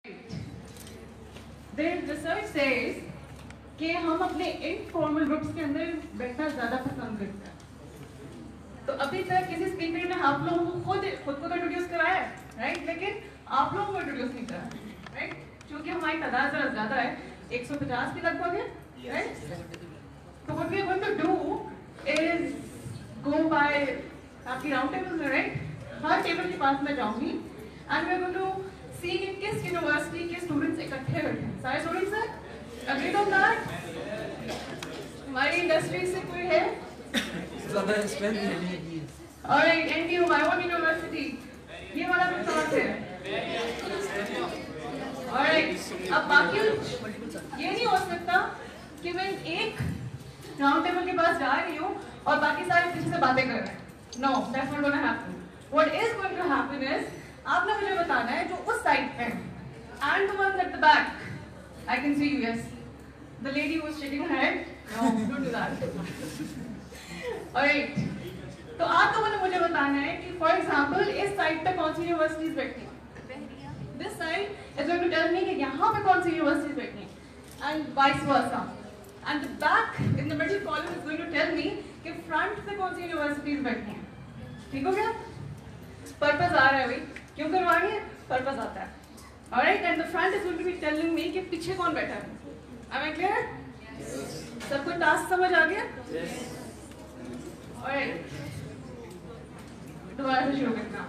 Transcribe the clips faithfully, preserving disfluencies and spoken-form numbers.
The research says कि हम अपने इनफॉर्मल ग्रुप्स के अंदर बैठना ज्यादा पसंद करते हैं। तो अभी तक किसी स्पीकर ने आप लोगों को खुद खुद को तो इंट्रोड्यूस कराया है, राइट? लेकिन आप लोगों को इंट्रोड्यूस नहीं कराया, राइट? क्योंकि हमारी तादाद जरा ज्यादा है, एक सौ पचास के लगभग है, राइट? तो what we are going to do is go by आपकी राउंड टेबल में, राइट? हर टेबल के पास मैं जाऊंगी and we are going to see कि किस यूनिवर्सिटी के स्टूडेंट्स इकट्ठे बैठे हैं। सारे स्टूडेंट्स हैं? Agreed on that? हमारी इंडस्ट्री से कोई है? ज़्यादा स्पेन नहीं। Alright, N T U, my own university. ये वाला भी साथ है। Alright, अब बाकी ये नहीं हो सकता कि मैं एक राउंड टेबल के पास जा रही हूँ और बाकी सारे पीछे से बातें कर रहे हैं। No, that's not going to happen. What is going to happen is आपने मुझे बताना है जो उस साइड पे and the ones at the back. I can see you, yes. The lady who is shaking her head. No, don't do that. Alright. तो आप लोगों ने मुझे बताना है कि for example इस साइड पे कौन सी यूनिवर्सिटीज बैठती हैं? This side is going to tell me कि यहाँ पे कौन सी यूनिवर्सिटीज बैठती हैं and vice versa. And the back in the middle column is going to tell me कि front पे कौन सी यूनिवर्सिटीज बैठती हैं। ठीक हो गया? पर्पस आ रहा है भाई, क्यों करवानी है? पर्पस आता है। Alright, and the front is going to be telling me कि पीछे कौन बैठा है। Am I clear? Yes. सबको टास्क समझ आ गया? Yes. Alright. दोबारा से शुरू करना।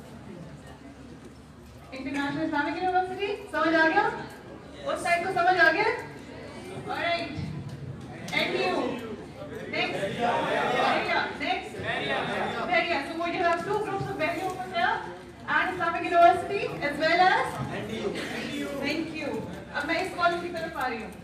इंटरनेशनल इस्लामिक यूनिवर्सिटी समझ आ गया? उस साइड को समझ आ गया? Alright. N T U. Next. Area. Next. Area. So we have two groups of Area over there. And Islamic University as well as N T U. Thank you. अब मैं इस कॉलेज की तरफ आ रही हूँ।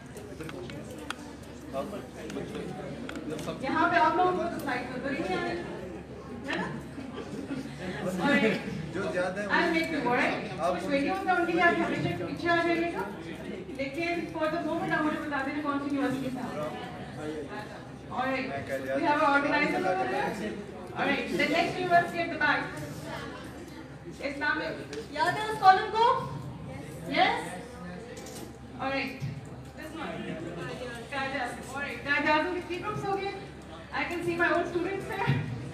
यहाँ पे आप लोगों को तो साइड नजर ही नहीं आ रही, है ना? और जो ज़्यादा है I'll make you alright. कुछ वीडियोस में उनके लिए हमेशा पीछे आ जाइएगा। लेकिन for the moment आप मुझे बता देना कौन सी यूनिवर्सिटी से आ रही है। Alright. We have an organizer over there. Alright. The next university at the back. Islamic. याद है उस कॉलम को? Yes. Alright. This one. Kajaz. Alright. Kajaz के three groups हो गए. I can see my own students there.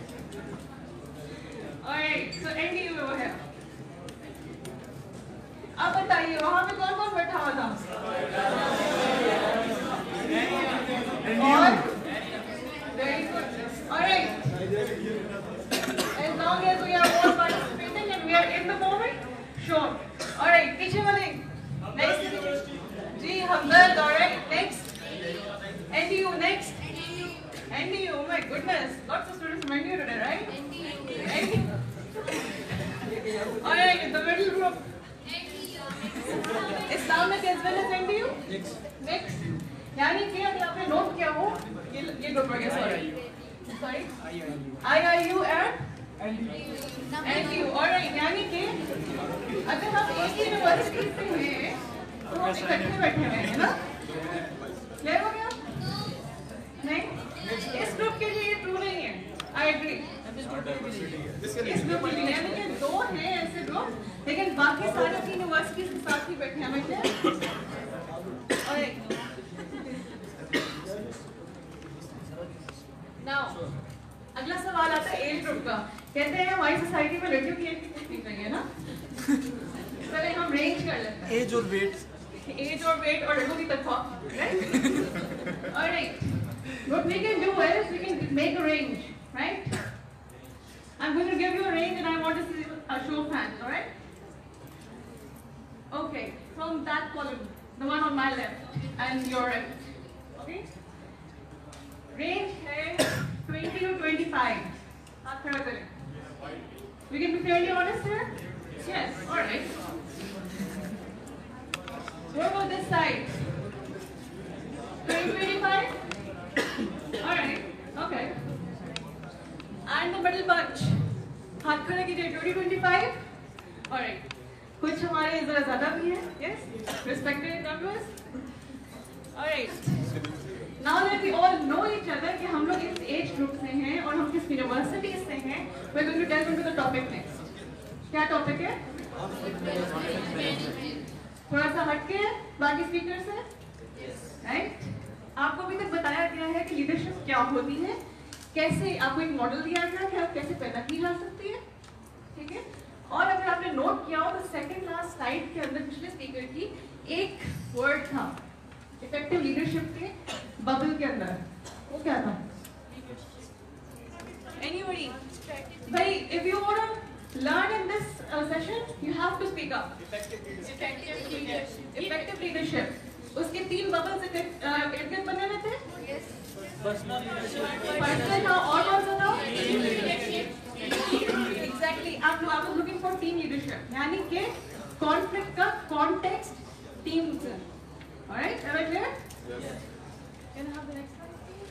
Alright. So N T U over here. अब बताइए वहाँ पे कौन कौन बैठा हुआ था? और? Very good. Alright. As long as we are all participating and we are in the moment, sure. Alright, पीछे वाले. Next. Ji Hamdard. Alright, next. N T U, next. N T U, oh my goodness. Lots of students from N T U today, right? N T U. N T U. Alright, the middle group. Islamic as well as N T U? Next. Next. यानी कि अगर आपने note किया हो, ये ये group आ गया, sorry. Sorry? I I U and N T U. Alright, यानी कि अगर हम एक ही यूनिवर्सिटी से हैं, तो हम इकट्ठे बैठे हुए हैं, ना? क्लियर हो गया? नहीं? इस ग्रुप के लिए ये ट्रू नहीं है। I agree. इस ग्रुप के लिए यानी कि दो हैं ऐसे ग्रुप, लेकिन बाकी सारे तीन यूनिवर्सिटीज के साथ ही बैठे हैं, हमें क्या? Alright. Now, अगला सवाल आता है एज ग्रुप का। कहते हैं हमारी सोसाइटी में लड़कियों की एज कितनी चाहिए है ना? चले हम रेंज कर लेते हैं। एज और वेट। एज और वेट और लड़कों की तनख्वाह, right? Alright. What we can do is we can make a range, right? I'm going to give you a range and I want to see a show of hands, alright? Okay, from that column, the one on my left and your right, okay? Range है twenty to twenty-five. हाथ खड़ा करें. We can be fairly honest here? Yes, alright. What about this side? twenty to twenty-five? Alright, okay. And the middle bunch. हाथ खड़ा कीजिए twenty to twenty-five? Alright. कुछ हमारे जरा ज़्यादा भी हैं, yes? Respected numbers? Alright. Now that we all know each other कि हम लोग इस एज ग्रुप से हैं और हम किस यूनिवर्सिटी से हैं, we're going to delve into the topic next. क्या टॉपिक है? थोड़ा सा हटके है बाकी स्पीकर से, राइट? आपको अभी तक बताया गया है कि लीडरशिप क्या होती है, कैसे आपको एक मॉडल दिया गया कि आप कैसे पैदा की जा सकती है, ठीक है? और अगर आपने नोट किया हो तो सेकंड लास्ट स्लाइड के अंदर पिछले स्पीकर की एक वर्ड था इफेक्टिव लीडरशिप के बबल के अंदर, वो क्या था? Anybody? भाई, if you want to learn in this uh, session, you have to speak up. Effective leadership. Effective leadership. उसके तीन बबल से इर्द-गिर्द बने हुए थे? Yes. Personal leadership. Personal था और कौन सा था? Team leadership. Exactly. आप I was looking for team leadership. यानी कि conflict का context team से. Alright, am I clear? Yes. Can I have the next slide?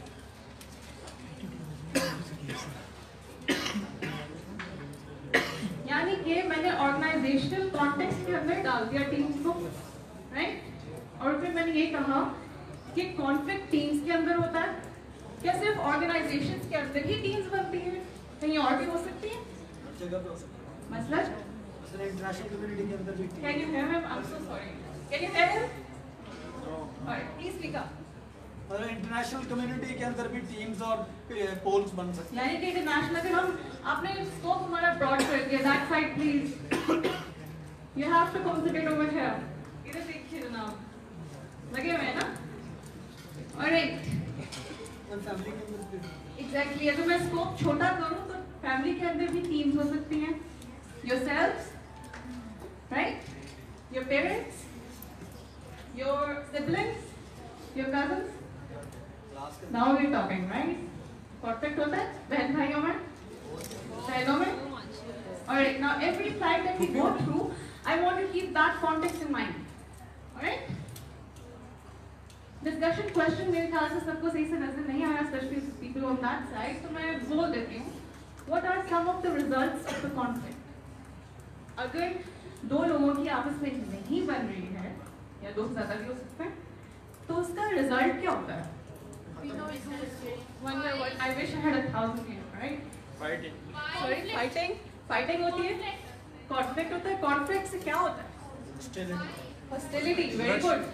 यानी कि मैंने ऑर्गेनाइजेशनल कॉन्टेक्स्ट के अंदर डाल दिया टीम्स को, राइट? और फिर मैंने ये कहा कि कॉन्फ्लिक्ट टीम्स के अंदर होता है, क्या सिर्फ ऑर्गेनाइजेशंस के अंदर ही टीम्स बनती हैं, कहीं और भी हो सकती है? जगह पे हो सकती है। मतलब मतलब इंटरनेशनल कम्युनिटी के अंदर भी team. Can you hear him? I am so sorry, can you hear him? No. Alright, please speak up. मतलब इंटरनेशनल कम्युनिटी के अंदर भी टीम्स और पोल्स बन सकते हैं, यानी कि इंटरनेशनल अगर हम आपने स्कोप हमारा ब्रॉड कर दिया, that side please, you have to concentrate over here, इधर देखिए जनाब, लगे हुए हैं ना? ऑलराइट, फैमिली के अंदर एग्जैक्टली, अगर मैं स्कोप छोटा करूं तो फैमिली के अंदर भी टीम्स हो सकती हैं, yourselves, right, your parents, your siblings, your cousins, now we're talking, right? Perfect होता है बहन भाइयों में, बहनों में. Alright, now every slide that we go through, I want to keep that context in mind. Alright? Discussion question मेरे ख्याल से सबको सही से नजर नहीं आया, especially people on that side, तो मैं बोल देती हूँ. What are some of the results of the conflict? अगर दो लोगों की आपस में नहीं बन रही है, या दो से ज़्यादा भी हो सकते हैं, तो उसका रिजल्ट क्या होता है? One by one. I wish I had a thousand here, right? Fighting. Sorry, fighting. Fighting होती है. Conflict होता है. Conflict से क्या होता है? Hostility. Hostility. Very good.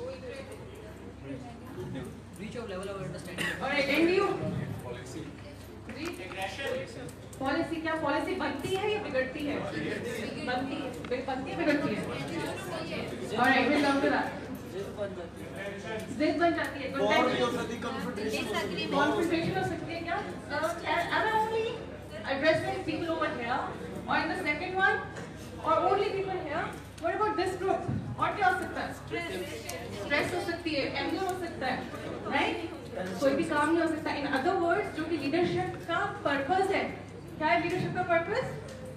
Reach of level of understanding. Alright, and you? Policy. Aggression. Policy क्या? Policy बनती है या बिगड़ती है? बनती है. बनती है, बिगड़ती है. Alright, we'll come to that. जिद बन जाती है, कॉन्फ्रेंटेशन हो सकती है क्या? Am I only addressing people over here, or in the second one, or only people here? What about this group? और क्या हो सकता है? स्ट्रेस हो सकती है, एंगर हो सकता है, राइट? कोई भी काम नहीं हो सकता. इन अदर वर्ड्स, जो कि लीडरशिप का पर्पस है, क्या है लीडरशिप का पर्पस?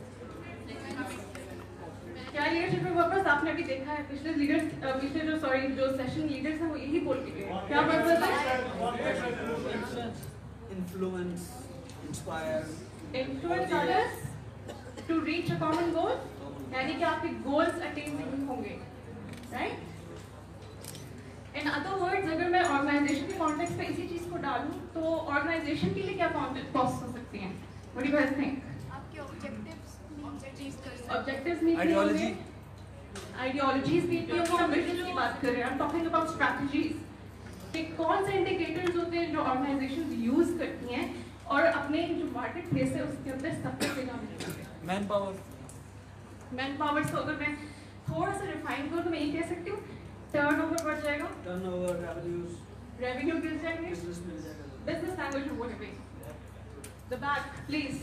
क्या लीडरशिप का पर्पस आपने अभी देखा है, पिछले लीडर्स, पिछले जो सॉरी जो सेशन लीडर्स हैं वो यही बोल के गए. क्या पर्पस है? Influence, inspire, influence others to reach a common goal, यानी कि आपके गोल्स अटेन नहीं होंगे, राइट? इन अदर वर्ड्स, अगर मैं ऑर्गेनाइजेशन के कॉन्टेक्स्ट पे इसी चीज को डालूं तो ऑर्गेनाइजेशन के लिए क्या कॉस्ट हो सकती हैं? What do you guys think? आपके ऑब्जेक्टिव्स ऑब्जेक्टिव्स मीट नहीं होंगे, आइडियोलॉजीज मीट नहीं होंगी. हम विजन की बात कर रहे हैं, I am talking about strategies. कि कौन से इंडिकेटर्स होते हैं जो ऑर्गेनाइजेशंस यूज करती हैं और अपने जो मार्केट प्लेस है उसके अंदर सबसे जगह मिलती है. Man power. मैन पावर से अगर मैं थोड़ा सा रिफाइन करूँ तो मैं ये कह सकती हूँ टर्नओवर बढ़ जाएगा, टर्नओवर, रेवेन्यूज, रेवेन्यू गिर जाएंगे, बिजनेस मिल जाएगा. बिजनेस लैंग्वेज में बोलेंगे. The back please.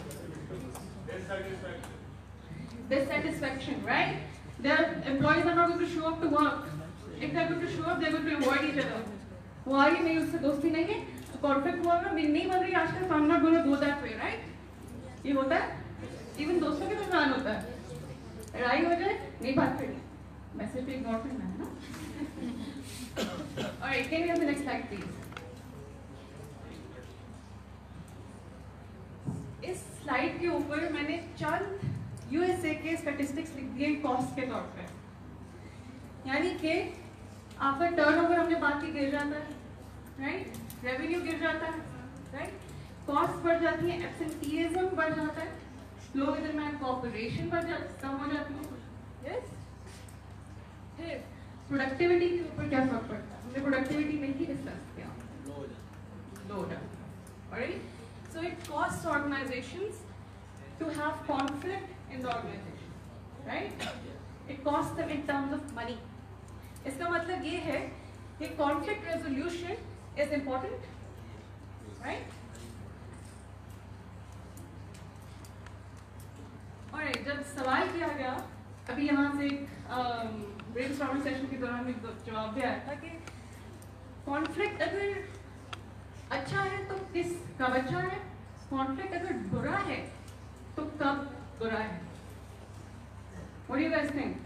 Dissatisfaction, right? Their employees are not going to show up to work. If they're going to show up, they're going to avoid each other. वो आ रही नहीं, उससे दोस्ती नहीं है, तो कॉन्फ्लिक्ट हुआ ना, मेरी नहीं बन रही आजकल, so I'm not going to go that way, right? ये होता है, इवन दोस्तों के दरमियान होता है. लड़ाई हो जाए, नहीं बात करनी, मैसेज भी इग्नोर करना है ना. Alright, can we have the next slide, please? इस स्लाइड के ऊपर मैंने चंद यूएसए के स्टैटिस्टिक्स लिख दिए कॉस्ट के तौर पे. यानी कि आपका टर्नओवर हमने बात की गिर जाता है, राइट? रेवेन्यू गिर जाता है, राइट? कॉस्ट बढ़ जाती है, एब्सेंटीइज्म बढ़ जाता है, लोगों के दरमियान कोऑपरेशन बढ़ जाती, कम हो जाती है. यस, प्रोडक्टिविटी के ऊपर क्या फर्क पड़ता है? हमने प्रोडक्टिविटी में ही डिस्कस किया, low down. Alright, so it costs organizations to have conflict in the organization, right? It costs them in terms of money. इसका मतलब ये है कि conflict resolution is important, right? Alright, जब सवाल किया गया, अभी यहाँ से ब्रेनस्टॉर्मिंग सेशन के दौरान एक जवाब भी आया था कि conflict अगर अच्छा है तो किस कब अच्छा है, कॉन्फ्लिक्ट अगर बुरा है तो कब बुरा है? What do you guys think?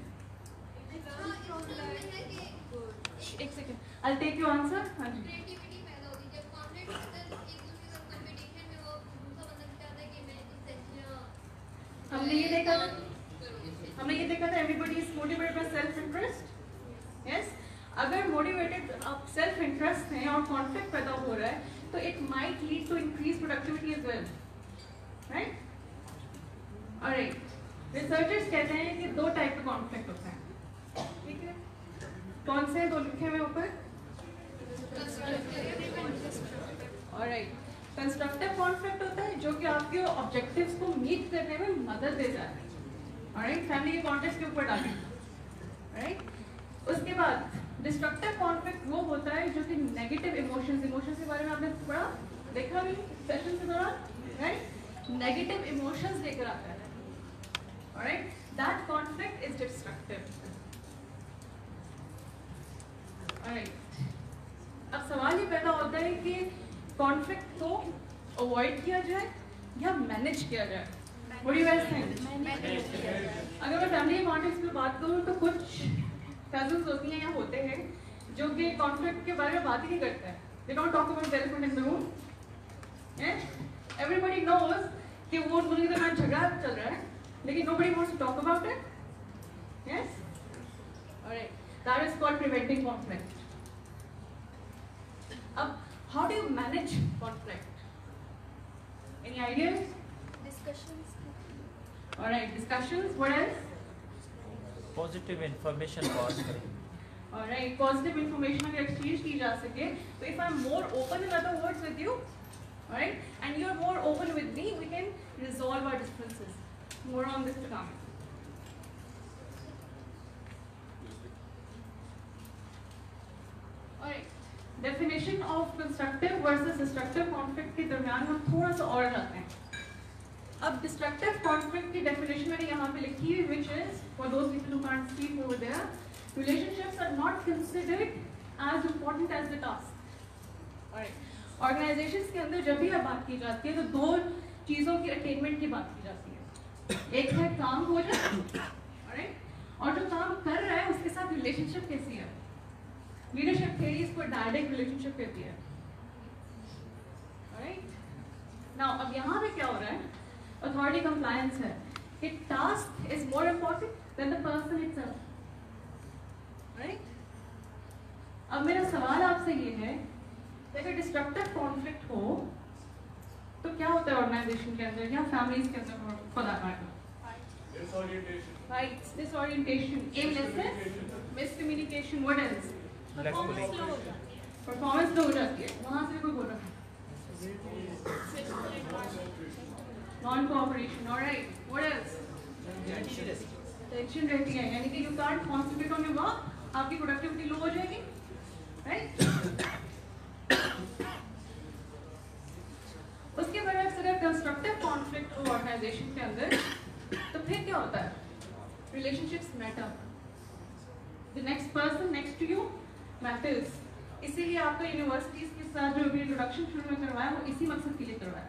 एक second, I'll take your answer. हाँ जी. क्रिएटिविटी पैदा होती है जब कॉन्फ्लिक्ट होता है, एक दूसरे के साथ कंपटीशन में वो दूसरा बंदा चाहता है कि मैं इससे हमने ये देखा था, हमने ये देखा था everybody is motivated by self interest. Yes. अगर मोटिवेटेड आप सेल्फ इंटरेस्ट हैं और कॉन्फ्लिक्ट पैदा हो रहा है तो it might lead to increase productivity as well, right? Alright, researchers कहते हैं कि दो टाइप का कॉन्फ्लिक्ट होता है, ठीक है? कौन से दो लिखे हुए ऊपर? ऑलराइट, कंस्ट्रक्टिव कॉन्फ्लिक्ट होता है जो कि आपके ऑब्जेक्टिव्स को मीट करने में मदद देता है, ऑलराइट? फैमिली के कॉन्टेक्स्ट के ऊपर डालें, राइट? उसके बाद डिस्ट्रक्टिव कॉन्फ्लिक्ट वो होता है जो कि नेगेटिव इमोशंस, इमोशंस के बारे में आपने थोड़ा देखा भी सेशन के दौरान, राइट? नेगेटिव इमोशंस लेकर आता है, alright? That conflict is destructive, alright? अब सवाल ये पैदा होता है कि कॉन्फ्लिक्ट को अवॉइड किया जाए या मैनेज किया जाए? What do you guys think? अगर मैं फैमिली के कॉन्टेक्स्ट में बात करूँ तो कुछ कजन्स होती हैं या होते हैं जो कि कॉन्फ्लिक्ट के बारे में बात ही नहीं करते हैं. They don't talk about the elephant in the room. Yes? Everybody knows कि वो उनके दरमियान झगड़ा चल रहा है, लेकिन nobody wants to talk about it. Yes? Alright. That is called preventing conflict. अब how do you manage conflict? Any ideas? Discussions. Alright, discussions. What else? Positive information pass करें. Alright, positive information अगर exchange की जा सके, so if I'm more open in other words with you, alright, and you're more open with me, we can resolve our differences. More on this to come. Alright, definition of constructive versus destructive conflict के दरमियान हम थोड़ा सा और जाते हैं. अब destructive conflict की डेफिनेशन मैंने यहाँ पे लिखी है, which is for those people who can't see over there, relationships are not considered as important as the task. Alright, organizations के अंदर जब भी बात की जाती है तो दो चीजों की अटेनमेंट की बात की जाती है. एक है काम हो जाए, alright, और जो काम कर रहा है उसके साथ रिलेशनशिप कैसी है. लीडरशिप थ्योरी इसको डायरेक्ट रिलेशनशिप कहती है. Alright, now अब यहाँ पे क्या हो रहा है? Authority compliance है कि task is more important than the person itself, right? अब मेरा सवाल आपसे ये है कि अगर डिस्ट्रक्टिव कॉन्फ्लिक्ट हो तो क्या होता है ऑर्गेनाइजेशन के अंदर या फैमिलीज के अंदर? खुदा का fights, disorientation, aimlessness, miscommunication, what else? Performance low हो जाती है. वहां से कोई बोल रहा है non-cooperation, all right. What else? Tension रहती है, यानी कि you can't concentrate on your work, आपकी productivity low हो जाएगी, right? उसके बाद अगर constructive conflict हो organization के अंदर, तो फिर क्या होता है? Relationships matter. The next person next to you matters. इसीलिए आपको universities के साथ जो भी introduction शुरू में करवाया वो इसी मकसद के लिए करवाया.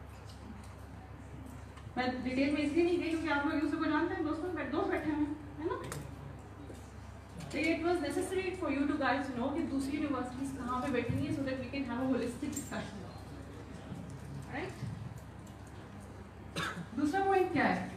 मैं डिटेल में इसलिए नहीं गई क्योंकि आप लोग एक दूसरे को जानते हैं, दोस्तों बैठ दोस्त बैठे हैं, है ना? It was necessary for you to guys know कि दूसरी यूनिवर्सिटीज कहाँ पे बैठेंगी so that we can have a holistic discussion, right? दूसरा पॉइंट क्या है?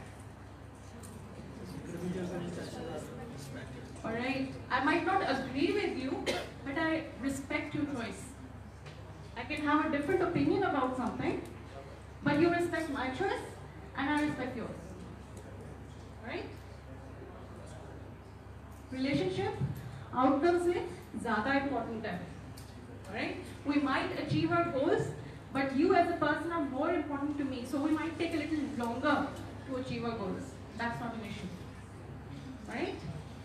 Alright, I might not agree with you, but I respect your choice. I can have a different opinion about something, but you respect my choice and I respect yours. Alright? Relationship outcome से ज़्यादा important है, right? We might achieve our goals, but you as a person are more important to me, so we might take a little longer to achieve our goals. That's not an issue, right?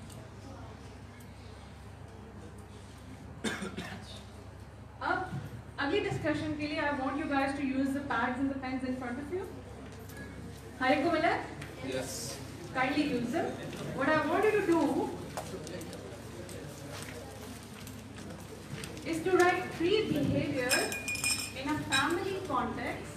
अब अगली discussion के लिए I want you guys to use the pads and the pens in front of you. हर एक को मिला? Yes. Kindly use them. What I want you to do is to write three behaviors in a family context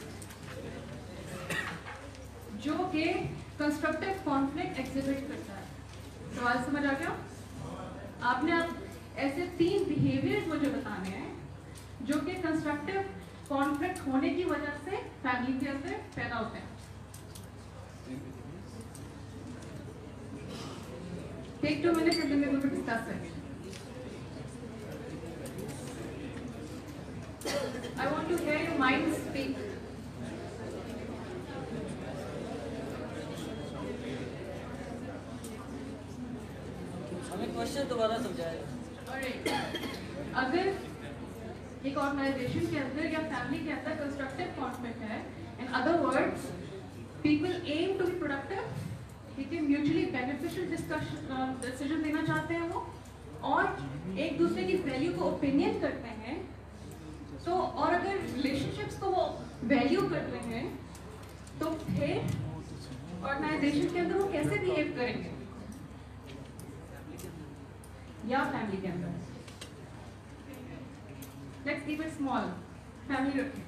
जो कि constructive conflict exhibit करता है. सवाल समझ आ गया? आपने आप ऐसे तीन behaviors मुझे बताने हैं जो कि constructive conflict होने की वजह से family के अंदर पैदा होते हैं. Take two minutes and then we're going to discuss it. I want to hear your mind speak. हमें क्वेश्चन दोबारा समझाएं. Alright. अगर एक ऑर्गेनाइजेशन के अंदर या फैमिली के अंदर कंस्ट्रक्टिव कॉन्फ्लिक्ट है, in other words, people aim to be productive, ठीक है, म्यूचुअली बेनिफिशियल डिस्कशन डिसीजन देना चाहते हैं वो, और एक दूसरे की वैल्यू को ओपिनियन करते हैं, तो और अगर रिलेशनशिप्स को वो वैल्यू करते हैं तो फिर ऑर्गेनाइजेशन के अंदर वो कैसे बिहेव करेंगे या फैमिली के अंदर. Let's keep it small. Family रखें.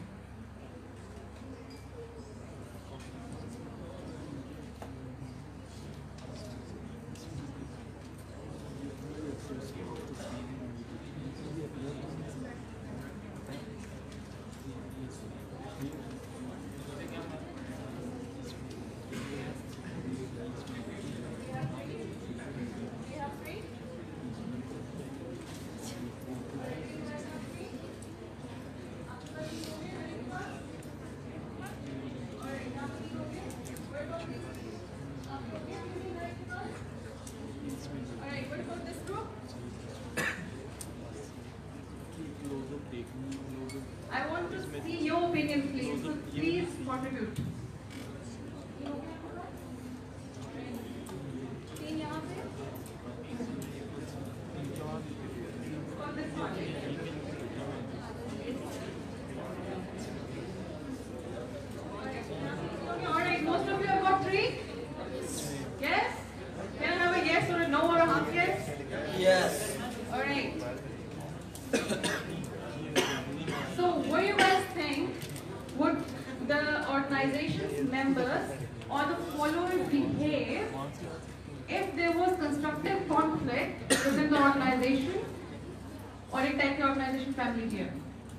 I want to see your opinion, please. So please contribute. तीन यहाँ पे. और this one. All right, most of you have got three. Yes? Can I have a yes or a no or a half yes? Yes. All right. So what do you guys think would the organization's members or the followers behave if there was constructive conflict within the organization or a tech organization family here?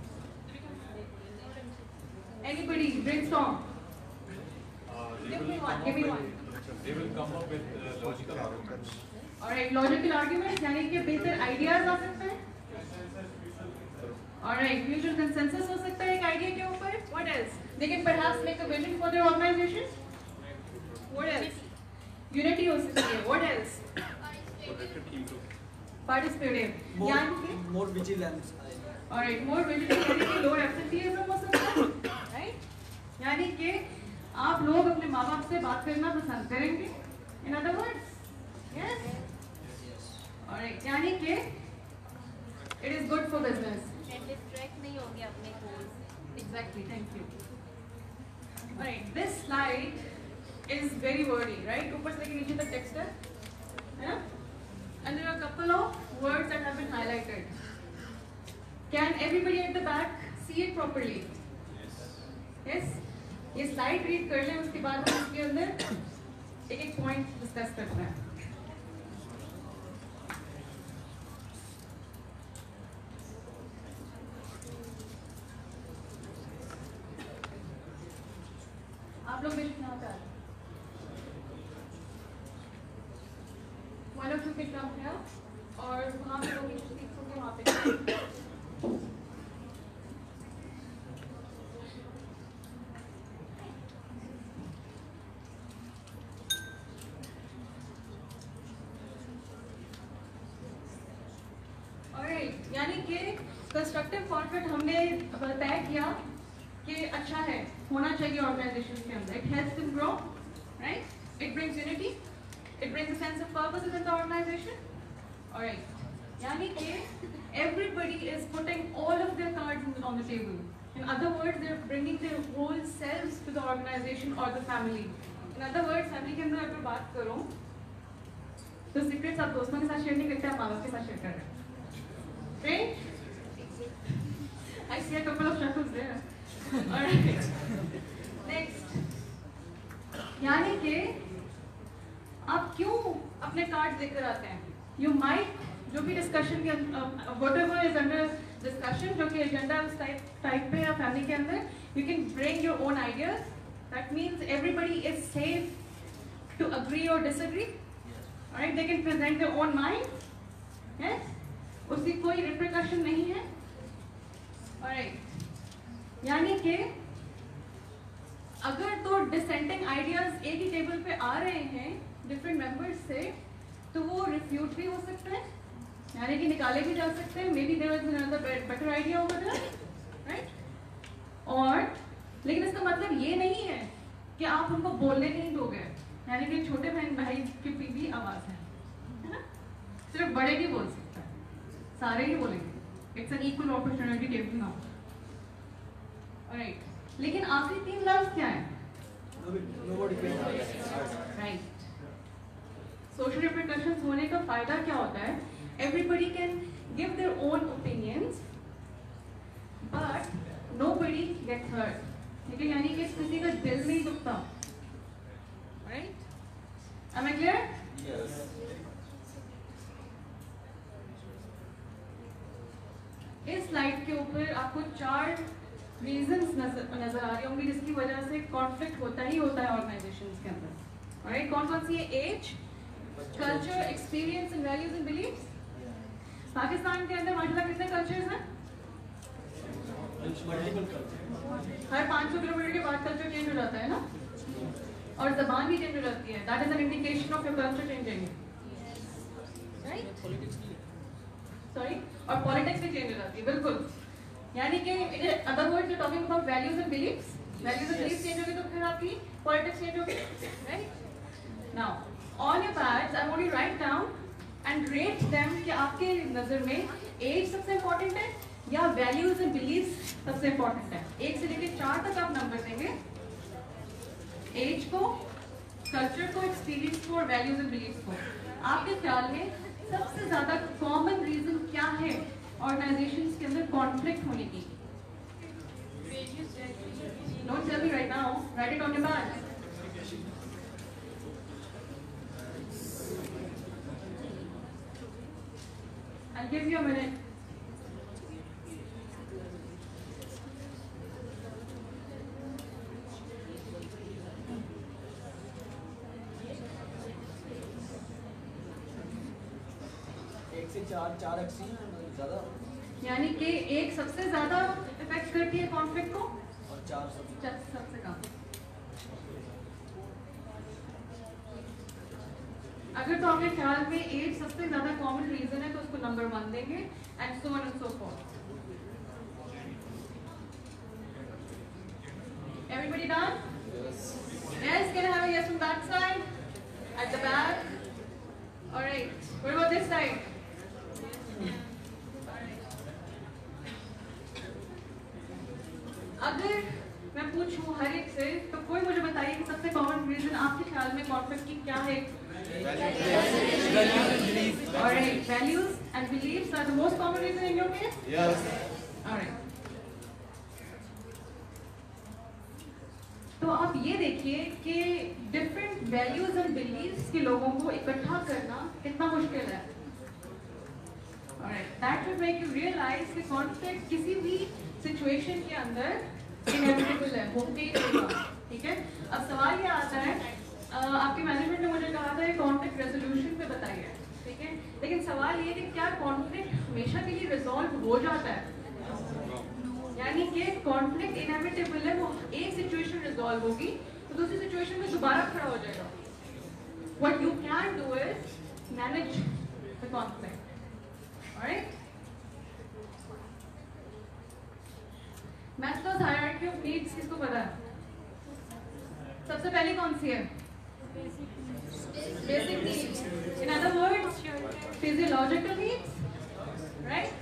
Anybody brainstorm? Give me one, give me one. They will come up with uh, logical arguments. Alright, logical arguments यानी कि बेहतर ideas आ सकते हैं. Alright, mutual consensus हो सकता है एक idea के ऊपर. What else? They can perhaps make a vision for their organization. What else? Unity हो सकती है. What else? Participative. More, यानी कि more vigilance. Alright, more vigilance यानी कि low absenteeism हो सकता है. Right? यानी कि आप लोग अपने माँ बाप से बात करना पसंद करेंगे. In other words, yes. Alright, यानी कि it is good for business. Distract नहीं होंगे अपने goals. Exactly, thank you. Alright, this slide is very wordy, right? ऊपर से लेके नीचे तक text है, है ना? And there are a couple of words that have been highlighted. Can everybody at the back see it properly? Yes. Yes? ये slide read कर लें, उसके बाद हम इसके अंदर एक एक point discuss करते हैं. आप लोग बेशक यहाँ पे आ जाओ. One of you can come here और वहाँ पे लोग नीचे सीट होंगे वहाँ पे. कंस्ट्रक्टिव कॉन्फ्लिक्ट हमने तय किया कि अच्छा है, होना चाहिए ऑर्गेनाइजेशन के अंदर. It helps them grow, right? It brings unity, it brings a sense of purpose in the organisation. Alright, यानी कि everybody is putting all of their cards on the table. In other words, they're bringing their whole selves to the organization or the family. In other words, family के अंदर अगर बात करो तो secrets आप दोस्तों के साथ share नहीं करते, आप माँ बाप के साथ share कर रहे हैं. Right? I see a couple of shackles there. Alright. Next. यानी कि आप क्यों अपने कार्ड लेकर आते हैं? You might जो भी डिस्कशन के whatever is under discussion, जो कि एजेंडा उस टाइप टाइप पे या फैमिली के अंदर, you can bring your own ideas. That means everybody is safe to agree or disagree. Alright, they can present their own mind. Yes, उसकी कोई repercussion नहीं है. Alright, यानी कि अगर तो dissenting ideas एक ही टेबल पे आ रहे हैं different members से, तो वो refute भी हो सकते हैं, यानी कि निकाले भी जा सकते हैं. Maybe there is another better idea over there, right? और लेकिन इसका मतलब ये नहीं है कि आप उनको बोलने नहीं दोगे, यानी कि छोटे बहन भाई की भी आवाज है, है ना? सिर्फ बड़े नहीं बोल सकते, सारे ही बोलेंगे. It's an equal opportunity table now. Alright, लेकिन आखिरी तीन लफ्ज क्या है? राइट. सोशल रिपरकशंस होने का फायदा क्या होता है? Everybody can give their own opinions, but nobody gets hurt. ठीक है, यानी कि किसी का दिल नहीं दुखता. Right? Am I clear? Yes. इस स्लाइड के ऊपर आपको चार रीजंस नजर नजर आ रही होंगी जिसकी वजह से कॉन्फ्लिक्ट होता ही होता है ऑर्गेनाइजेशंस के अंदर. Alright, कौन कौन सी है? Age, culture, experience and values and beliefs. Pakistan के अंदर माशाल्लाह कितने कल्चर्स हैं? हर पाँच सौ किलोमीटर के बाद कल्चर चेंज हो जाता है ना, और जबान भी चेंज हो जाती है. That is an indication of your culture changing, right? Sorry, और पॉलिटिक्स भी चेंज हो जाती है. बिल्कुल, यानी कि other words you talking about values and beliefs. Values and beliefs change होगी तो फिर आपकी पॉलिटिक्स चेंज होगी, right? Now on your pads I want you write down and rate them कि आपके नजर में एज सबसे इम्पोर्टेंट है या वैल्यूज एंड बिलीव्स सबसे इम्पोर्टेंट है. एक से लेकर चार तक आप नंबर देंगे, एज को, कल्चर को, एक्सपीरियंस को और वैल्यूज एंड बिलीव्स को. आपके ख्याल में सबसे ज्यादा कॉमन रीजन क्या है ऑर्गेनाइजेशंस के अंदर कॉन्फ्लिक्ट होने की? Don't tell me right now, write it on your pad. I'll give you a minute. एक से चार, चार एक्सी ज्यादा, यानी कि एक सबसे ज्यादा इफेक्ट करती है कॉन्फ्लिक्ट को और चार सबसे सबसे कम. अगर तो आपके ख्याल में एज सबसे ज्यादा कॉमन रीजन है तो उसको नंबर वन देंगे, and so on and so forth. Everybody done? Yes. Yes, can I have a yes from that side? At the back? Alright, what about this side? अगर मैं पूछूं हर एक से तो कोई मुझे बताइए कि सबसे कॉमन रीजन आपके ख्याल में कॉन्फ्लिक्ट की क्या है? Alright, values and beliefs are the most common reason in your case? Yes. Alright. तो आप ये देखिए कि डिफरेंट वैल्यूज एंड बिलीव्स के लोगों को इकट्ठा करना कितना मुश्किल है. Alright, that will make you realize कि कॉन्फ्लिक्ट किसी भी सिचुएशन के अंदर इनएविटेबल है, होते ही रहेगा. ठीक है, अब सवाल ये आता है, आपके मैनेजमेंट ने मुझे कहा था कॉन्फ्लिक्ट रेजोल्यूशन पे बताइए, ठीक है, लेकिन सवाल ये कि क्या कॉन्फ्लिक्ट हमेशा के लिए रिजॉल्व हो जाता है? यानी कि कॉन्फ्लिक्ट इनएविटेबल है, वो एक सिचुएशन रिजॉल्व होगी तो दूसरी सिचुएशन में दोबारा खड़ा हो जाएगा. What you can do is manage the conflict. Alright, hierarchy of needs किसको पता है? सबसे पहले कौन सी है? Basic needs, in other words physiological needs, right?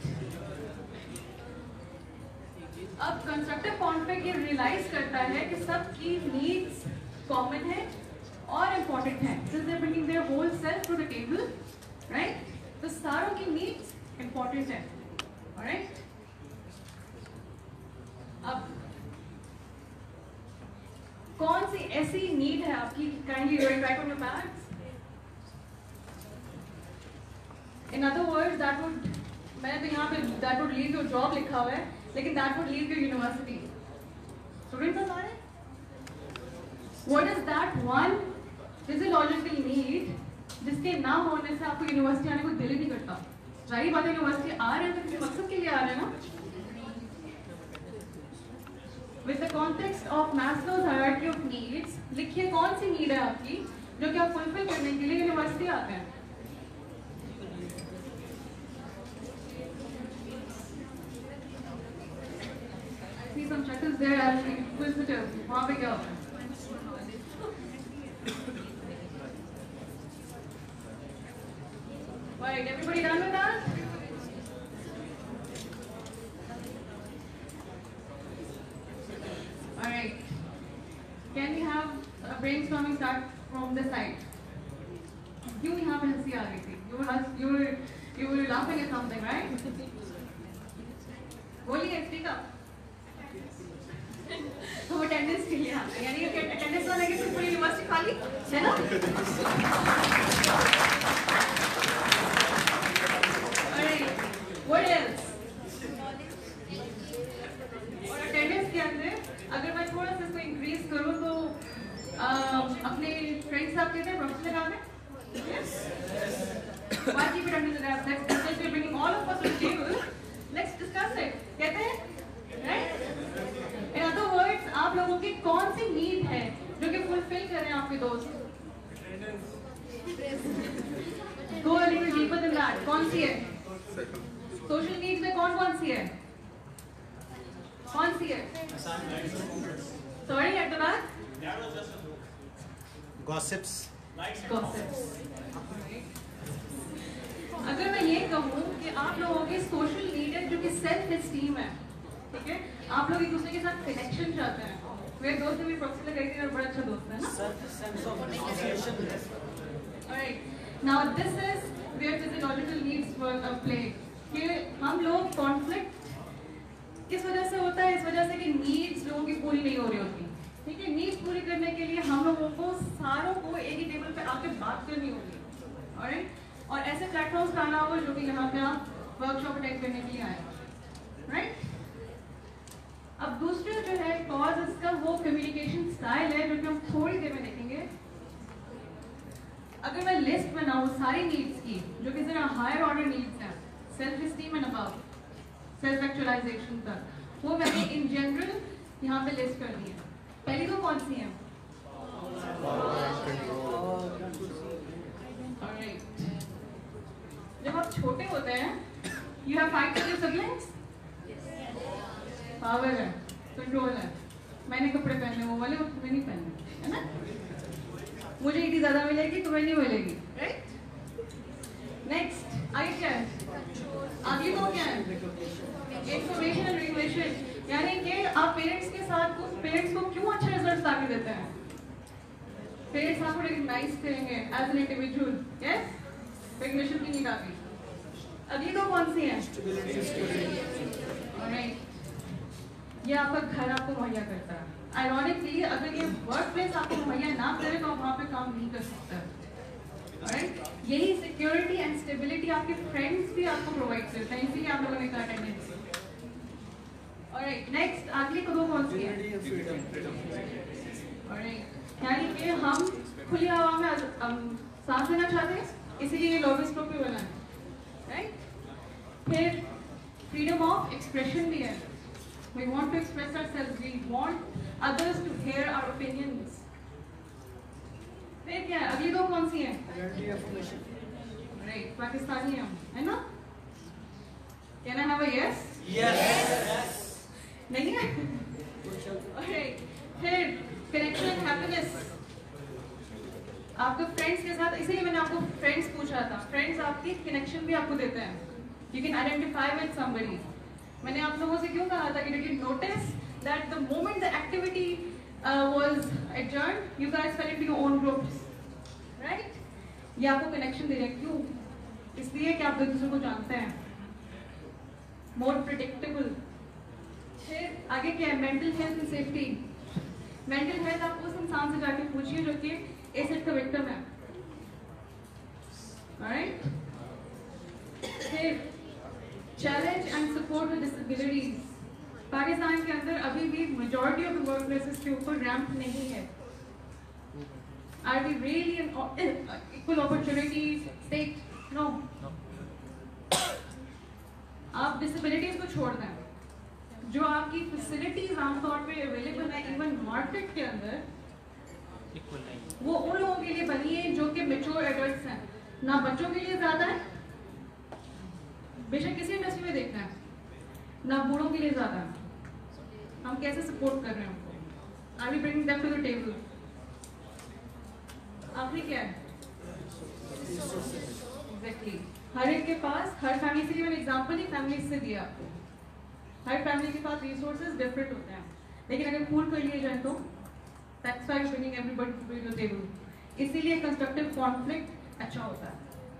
अब कंस्ट्रक्टिव कॉन्फ्लिक्ट ये रियलाइज करता है कि सबकी नीड्स कॉमन है और इम्पोर्टेंट है, since they're bringing their whole self to the table, right? तो सारों की नीड्स इम्पोर्टेंट है, alright? अब कौन सी ऐसी नीड है आपकी? Kindly write on your pads. In other words that would, मैंने तो यहाँ पे that would leave your job लिखा हुआ है, लेकिन that would leave your university. Students बता रहे हैं what is that one physiological need जिसके ना होने से आपको यूनिवर्सिटी आने को दिल ही नहीं करता. जाहिर बात है यूनिवर्सिटी आ रहे हैं तो किसी मकसद के लिए आ रहे हैं ना. With the context of Maslow's hierarchy of needs, लिखिए कौन सी नीड है आपकी जो कि आप फुलफिल करने के लिए यूनिवर्सिटी आते हैं. I see some checkers there actually inquisitive. वहाँ पे क्या होता है? Right, everybody done with that? All right. Can we have a brainstorming start from this side? You यहाँ पे हंसी आ गई थी. You were you were you were laughing at something, right? बोलिए, speak up. हम अटेंडेंस के लिए आते हैं, यानी कि अटेंडेंस वाले के पूरी यूनिवर्सिटी खाली है ना? Alright. What else? और अटेंडेंस के अंदर अगर मैं थोड़ा सा इसको इंक्रीज करूँ तो अपने फ्रेंड्स साहब कहते हैं प्रोफेसर लगा दें. Yes. Why keep it under the wraps? Let's discuss. We're bringing all of us to the table. Let's discuss it. कहते हैं, right? In other words, आप लोगों की कौन सी नीड है जो कि फुलफिल कर रहे हैं आपके दोस्त? Go a little deeper than that. कौन सी है? Social needs में कौन कौन सी है? कौन सी है? Sorry, at the back. Gossips. Gossips. अगर मैं ये कहूँ कि आप लोगों की सोशल नीड है जो कि सेल्फ एस्टीम है, ठीक है? आप लोग एक दूसरे के साथ कनेक्शन चाहते हैं. मेरे दोस्त ने भी प्रोफेसर लगाई थी और बड़ा अच्छा दोस्त है ना? Alright. Now this is where physiological needs were uh, play. कि हम लोग कॉन्फ्लिक्ट किस वजह से होता है? इस वजह से कि नीड्स लोगों की पूरी नहीं हो रही होती. ठीक है, नीड्स पूरी करने के लिए हम लोगों को सारों को एक ही टेबल पे आके बात करनी होगी. ऑलराइट. और ऐसे प्लेटफॉर्म्स पे आना होगा जो कि यहाँ पे आप वर्कशॉप अटेंड करने के लिए आए. राइट. अब दूसरा जो है कॉज इसका वो कम्युनिकेशन स्टाइल है जो कि हम थोड़ी देर में देखेंगे. अगर मैं लिस्ट बनाऊँ सारी नीड्स की जो कि जरा हायर ऑर्डर नीड्स हैं, self esteem and above, self actualisation तक, वो मैंने इन जनरल यहाँ पे लिस्ट कर दी है. पहली दो कौन सी हैं? Alright. जब आप छोटे होते हैं, you have five to your siblings? Power है, कंट्रोल है. मैंने कपड़े पहने वो वाले, वो तुम्हें नहीं पहने, है ना? मुझे इतनी ज्यादा मिलेगी, तुम्हें नहीं मिलेगी, राइट? नेक्स्ट, आगे क्या है? आगे तो क्या है? Information and regulation. यानी कि आप पेरेंट्स के साथ पेरेंट्स को क्यों अच्छे रिजल्ट्स लाके देते हैं? पेरेंट्स आपको रिकॉग्नाइज करेंगे as an individual. Yes, recognition की नीड आती. अगली दो कौन सी हैं? ऑलराइट. ये आपका घर आपको मुहैया करता है. आयरॉनिकली अगर ये वर्क प्लेस आपको मुहैया ना करे तो आप वहाँ पे काम नहीं कर सकते. ऑलराइट. यही सिक्योरिटी एंड स्टेबिलिटी आपके फ्रेंड्स भी आपको प्रोवाइड करते हैं, इसीलिए आप लोगों ने कहा अटेंडेंस. ऑलराइट. नेक्स्ट, अगली को दो कौन सी है? ऑलराइट. यानी कि हम खुली हवा में सांस लेना चाहते हैं, इसीलिए ये लॉबी स्टॉप भी बना है. राइट. फिर फ्रीडम ऑफ एक्सप्रेशन भी है. We want to express ourselves. We want others to hear our opinions. फिर क्या है? अगली दो कौन सी हैं? Right. पाकिस्तानी हम, है ना? Can I have a yes? Yes. नहीं है? साथ ही कनेक्शन भी आपको देते हैं. You can identify with somebody. मैंने आप लोगों से क्यों कहा था कि did you notice that the moment the activity uh, was adjourned, you guys fell into your own groups, right? ये आपको कनेक्शन दे रहा है. क्यों? इसलिए कि आप एक दूसरे को जानते हैं. More predictable. फिर आगे क्या है? Mental health and safety. Mental health आप उस इंसान से जाके पूछिए जो कि एसिड का विक्टिम है. Alright? फिर challenge and support with disabilities. Pakistan के अंदर अभी भी majority of the workplaces के ऊपर रैंप नहीं है. Are we really an equal opportunity state? No. No. आप डिसेबिलिटीज को छोड़ दें. जो आपकी फैसिलिटीज आमतौर पे अवेलेबल है इवन मार्केट के अंदर, इक्वल नहीं, वो उन लोगों के लिए बनी है जो कि मैच्योर एडल्ट्स हैं. ना बच्चों के लिए ज्यादा है, बेशक किसी इंडस्ट्री में देखना है, ना बूढ़ों के लिए ज्यादा है. हम कैसे सपोर्ट कर रहे हैं उनको? Are we bringing them to the table? आखिरी क्या है? एग्जैक्टली. हर एक के पास, हर फैमिली से, मैंने एग्जांपल ही फैमिली से दिया आपको. हर फैमिली के पास रिसोर्सेज डिफरेंट होते हैं, लेकिन अगर पूल कर लिए जाए तो that's why we bringing everybody to the table. इसीलिए कंस्ट्रक्टिव कॉन्फ्लिक्ट अच्छा होता है.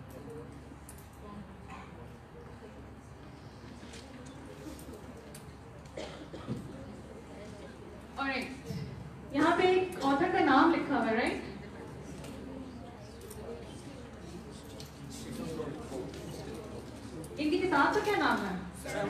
ऑलराइट, यहाँ पे एक ऑथर का नाम लिखा हुआ है, राइट? इनकी किताब का क्या नाम है?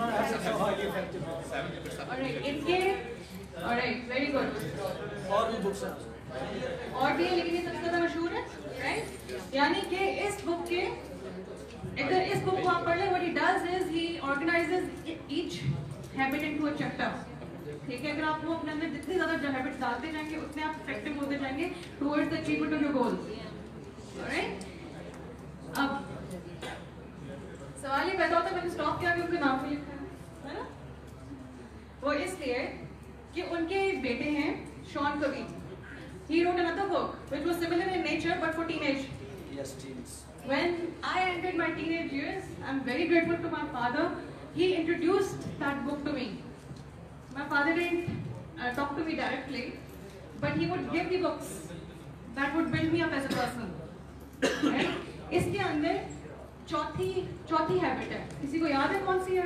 Alright, इनके alright, very good. और भी बुक्स हैं. और भी है, लेकिन ये सबसे ज्यादा मशहूर है, right? यानी कि इस बुक के, अगर इस बुक को आप पढ़ लें, what he does is he organizes each habit into a chapter. ठीक है? अगर आप वो अपने अंदर जितनी ज्यादा हैबिट्स डालते जाएंगे, उतने आप इफेक्टिव होते जाएंगे towards the achievement of your goals. Alright? अब सवाल ये पैदा होता है, मैंने स्टॉप किया कि उनके नाम पे लिखा है, है ना? वो इसलिए कि उनके बेटे हैं शॉन कवी. He wrote another book which was similar in nature but for teenage. Yes, teens. When I entered my teenage years, I'm very grateful to my father. He introduced that book to me. My father didn't uh, talk to me directly, but he would give me books that would build me up as a person. Right? इसके अंदर चौथी चौथी habit है. किसी को याद है कौन सी है?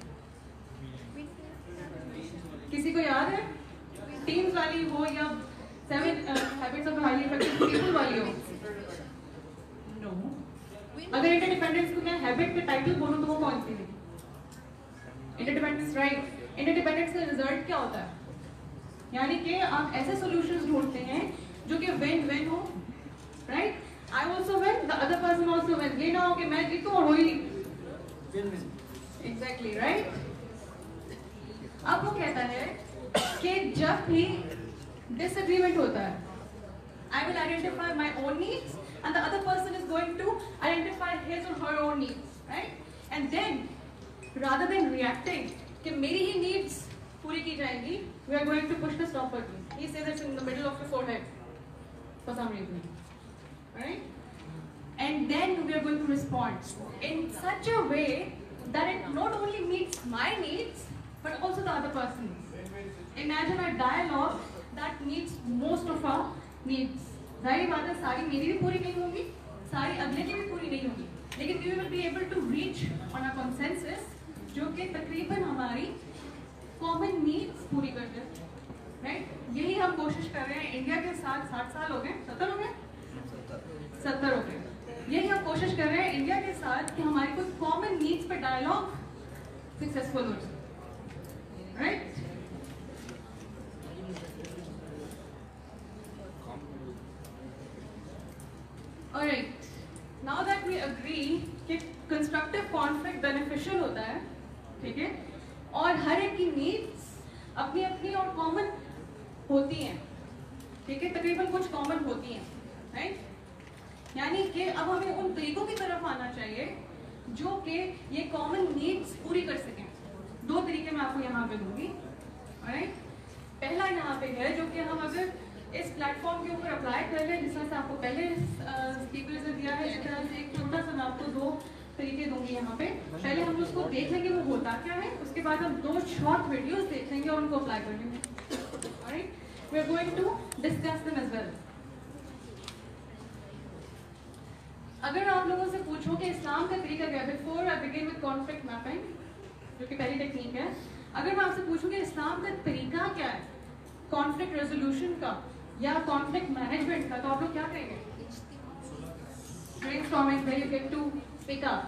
किसी को याद है? टीम्स वाली हो या seven habits of highly effective people वाली हो? नो. अगर इंटरडिपेंडेंस को मैं हैबिट के टाइटल बोलूं तो वो कौन सी है? Interdependence, right? इंटरडिपेंडेंस का रिजल्ट क्या होता है? यानी कि आप ऐसे सॉल्यूशंस ढूंढते हैं जो कि विन विन हो, right? I also win, the other person also win. ये ना हो कि मैं जीतूं और वही Win win. Exactly, right? अब वो कहता है कि जब भी disagreement होता है, I will identify my own needs and the other person is going to identify his or her own needs, right? And then, rather than reacting कि मेरी ही needs पूरी की जाएंगी, we are going to push the stop button. He says it's in the middle of your forehead for some reason. Right? And then we are going to respond in such a way that it not only meets my needs but also the other person's. Imagine a dialogue that meets most of our needs. जाहिर बात है सारी मेरी भी पूरी नहीं होंगी, सारी अगले की भी पूरी नहीं होगी, लेकिन we will be able to reach on a consensus जो कि तकरीबन हमारी common needs पूरी कर दे. Right? यही हम कोशिश कर रहे हैं. इंडिया के साथ साठ साल हो गए, सत्तर हो गए, सत्तर हो गए. यही हम कोशिश कर रहे हैं इंडिया के साथ कि हमारी कोई कॉमन नीड्स पे डायलॉग सक्सेसफुल हो जाए, right? Alright, now that we agree कि कंस्ट्रक्टिव कॉन्फ्लिक्ट बेनिफिशियल होता है, ठीक है, और हर एक की नीड्स अपनी अपनी और कॉमन होती हैं, ठीक है, तकरीबन कुछ कॉमन होती हैं, राइट? यानी कि अब हमें उन तरीकों की तरफ आना चाहिए जो कि ये कॉमन नीड्स पूरी कर सकें. दो तरीके मैं आपको यहाँ पे दूंगी, राइट? पहला यहाँ पे है जो कि हम अगर इस प्लेटफॉर्म के ऊपर अप्लाई कर लें, जिस तरह से आपको पहले स्पीकर्स ने दिया है, इस तरह से एक छोटा सा मैं आपको दो तरीके दूंगी यहाँ पे। पहले हम उसको देख लेंगे वो होता क्या है, उसके बाद हम दो शॉर्ट वीडियोस देख लेंगे और उनको अप्लाई कर लेंगे। Alright, we are going to discuss them as well. अगर आप लोगों से पूछो कि इस्लाम का तरीका क्या है, before I begin with conflict mapping, जो कि पहली टेक्निक है, अगर मैं आपसे पूछूं कि इस्लाम का तरीका क्या है कॉन्फ्लिक्ट रेजोल्यूशन का या कॉन्फ्लिक्ट मैनेजमेंट का, तो आप लोग क्या कहेंगे? Brainstorming where you get to pick up.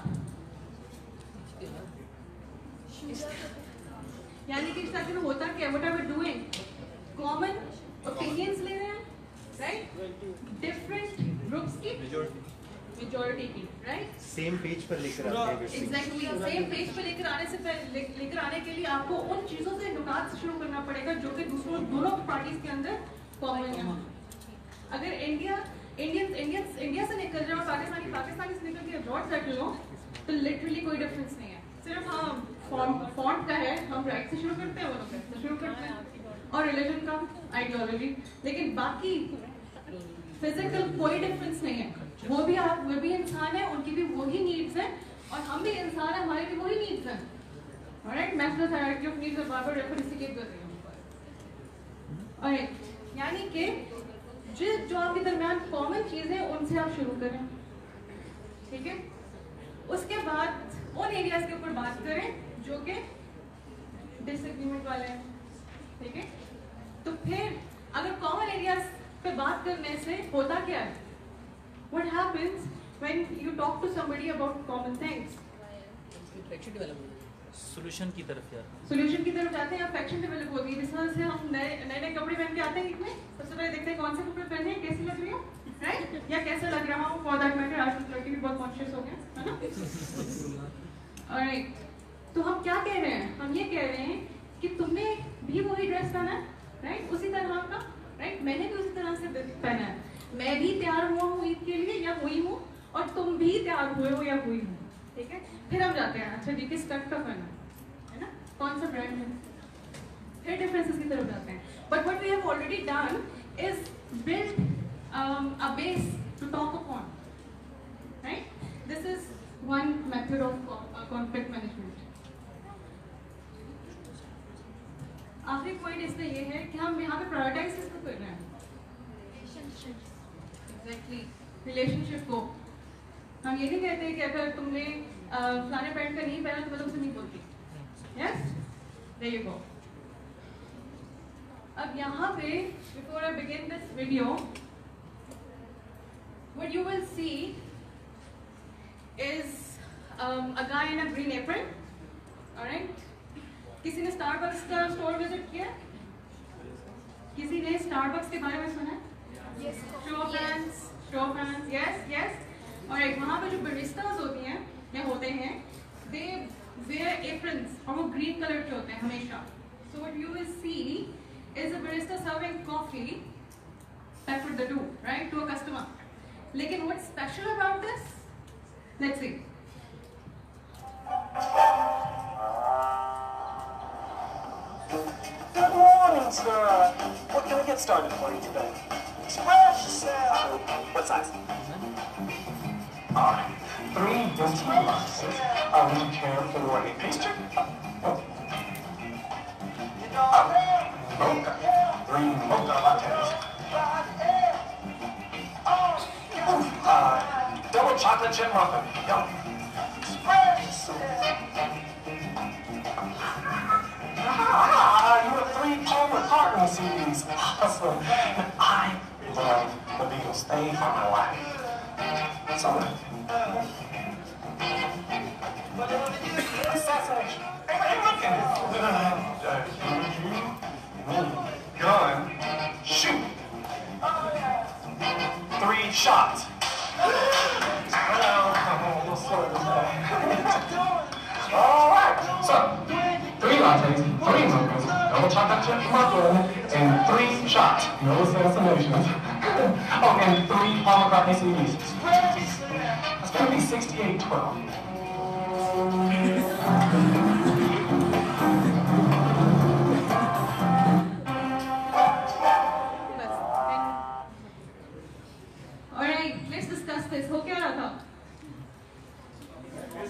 यानी कि इस तरह में होता क्या, what are we doing? Common opinions ले रहे हैं, right? Different groups की majority की, right? Same page पर लेकर आते हैं। Exactly, same page पर लेकर आने से पहले लेकर आने के लिए आपको उन चीजों से नुकात से शुरू करना पड़ेगा जो कि दूसरों दोनों पार्टीज के अंदर कॉमन है। अगर इंडिया इंडियन इंडियन इंडिया से निकल जाए और पाकिस्तानी पाकिस्तानी से निकल के अब्रॉड सेटल हो तो लिटरली कोई डिफरेंस नहीं है। सिर्फ हाँ फॉन्ट का है, हम राइट से शुरू करते हैं, वो लोग लेफ्ट से शुरू करते हैं, और रिलीजन का आइडियोलॉजी, लेकिन बाकी फिजिकल कोई डिफरेंस नहीं है। वो भी आप वो भी इंसान है, उनकी भी वही नीड्स हैं और हम भी इंसान हैं, हमारे भी वही नीड्स हैं। Alright, Maslow hierarchy of needs और बार बार रेफर इसी के कर रही हूँ। ऑलराइट, यानी कि जो जो आपके दरमियान कॉमन चीज है उनसे आप शुरू करें, ठीक है? उसके बाद उन एरियाज के ऊपर बात करें जो कि डिसएग्रीमेंट वाले हैं, ठीक है? तो फिर अगर कॉमन एरियाज पे बात करने से होता क्या है? What happens when you talk to somebody about common things? Solution की तरफ यार सोल्यूशन की तरफ जाते हैं या फैक्शन डेवलप होती है। जिस तरह से हम नए नए नए कपड़े पहन के आते हैं, इसमें सबसे पहले देखते हैं कौन से कपड़े पहने हैं, कैसी लग रही हो, राइट? या कैसा लग रहा हूँ, फॉर दैट मैटर आज लड़के भी बहुत कॉन्शियस हो गए, है ना? ऑलराइट, तो हम क्या कह रहे हैं? हम ये कह रहे हैं कि तुमने भी वही ड्रेस पहना है, राइट? उसी तरह का, राइट? मैंने भी उसी तरह से पहना है, मैं भी तैयार हुआ हूँ ईद के लिए या हुई हूँ, और तुम भी तैयार हुए हो या हुई हो, ठीक है? फिर हम जाते हैं, अच्छा जी किस कट का पहना है ना, कौन सा ब्रांड है, फिर डिफरेंसेस की तरफ जाते हैं। But what we have already done is build a base to talk upon, right? This is one method of conflict management. आखिरी पॉइंट इसमें ये है कि हम यहाँ पे प्रायोरिटाइज किसको कर रहे हैं? एग्जैक्टली, रिलेशनशिप को। हम ये नहीं कहते कि अगर तुमने फलाने पैंट का नहीं पहना तो मैं तुमसे नहीं बोलती। Yes, there you go. अब यहाँ पे before I begin this video, what you will see is a guy in a green apron, alright? किसी ने स्टारबक्स का स्टोर विजिट किया? किसी ने स्टारबक्स के बारे में सुना है? Yes. Show of hands, show of hands, yes, yes. Alright, वहाँ पे जो baristas होती हैं या होते हैं, they wear aprons और वो green color के होते हैं हमेशा. So what you will see is a barista serving coffee, that would do, right, to a customer. लेकिन what's special about this? Let's see. Good morning, sir. What can I get started for you today? Express yourself. What size? Uh, three venti lattes. Uh, would you care for the white pastry? Oh. Uh, mocha. Three mocha lattes. Uh, double chocolate chip muffin. Yum. Express yourself. Ah, you have three Paul McCartney C Ds. Awesome. I love the Beatles. They are my life. So, assassination. Hey, hey, look at it. Gun. Shoot. Three shots. All right. So, three lattes, three mochas, double chocolate chip muffin, and three shots. No assassinations. Oh, and three Paul McCartney C Ds. That's gonna be sixty-eight twelve. Alright, let's discuss this. हो क्या रहा था?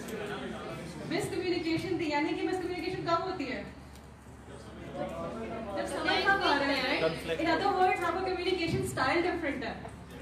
Miscommunication थी, यानी कि miscommunication कब होती है? जब समझ ना पा रहे हैं, राइट? इन अदर वर्ड्स आपका कम्युनिकेशन स्टाइल डिफरेंट है।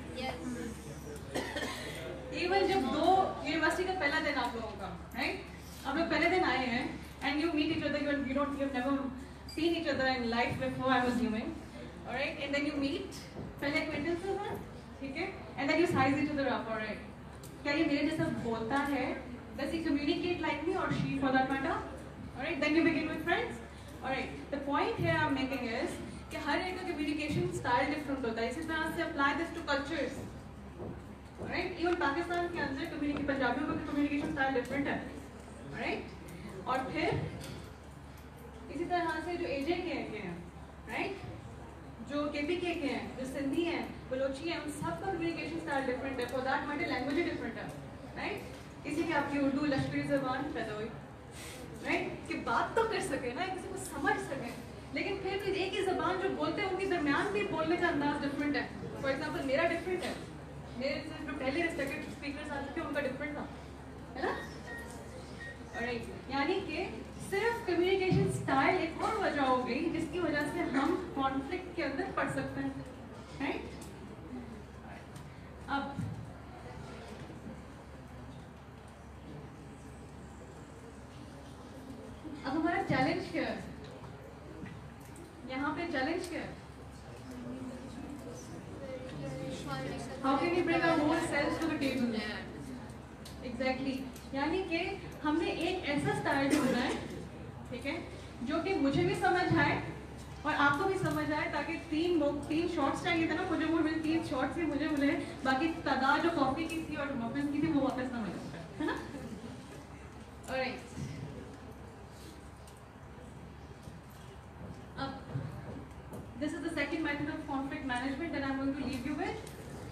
इवन जब दो यूनिवर्सिटी का पहला दिन आप लोगों का, राइट? आप लोग पहले दिन आए हैं and you meet each other, you you don't you've never seen each other in life before, I'm assuming, all right? And then you meet, पहले acquaintances हैं, ठीक है? And then you size each other up, all right? क्या ये मेरे जैसा बोलता है? Does he communicate like me or she for that matter? All right? Then you begin with friends. All right? The point here I'm making is कि हर एक का communication style different होता है। इसी तरह से apply this to cultures. All right? Even Pakistan के अंदर communicate पंजाबियों का communication style different है, all right? और फिर इसी तरह से जो एजे के हैं, राइट? जो केपीके के हैं, जो सिंधी हैं, बलोची हैं, उन सब का कम्युनिकेशन स्टाइल डिफरेंट है। For that matter language different है, राइट? किसी की आपकी उर्दू लश्करी ज़बान पैदा हुई, राइट? कि बात तो कर सके ना, किसी को समझ सके, लेकिन फिर भी एक ही ज़बान जो बोलते हैं उनके दरमियान भी बोलने का अंदाज डिफरेंट है। फॉर एग्जाम्पल मेरा डिफरेंट है, मेरे जो पहले रिस्पेक्टेड स्पीकर्स आते थे उनका डिफरेंट था, है ना? Alright, यानी कि सिर्फ कम्युनिकेशन स्टाइल एक और वजह हो गई जिसकी वजह से हम कॉन्फ्लिक्ट के अंदर पड़ सकते हैं, राइट? अब अब हमारा चैलेंज क्या है? यहाँ पे चैलेंज क्या है? How can we bring our whole selves to the table? Exactly. यानी कि हमने एक ऐसा स्टाइल ढूंढना है, ठीक है, जो कि मुझे भी समझ आए और आपको भी समझ आए, ताकि तीन लोग तीन शॉट्स चाहिए थे ना, मुझे वो मिले तीन शॉट्स ही मुझे मिले, बाकी तादाद जो कॉफी की थी और मफिन की थी वो वापस ना मिले, है ना? ऑलराइट, अब this is the second method of conflict management that I am going to leave you with.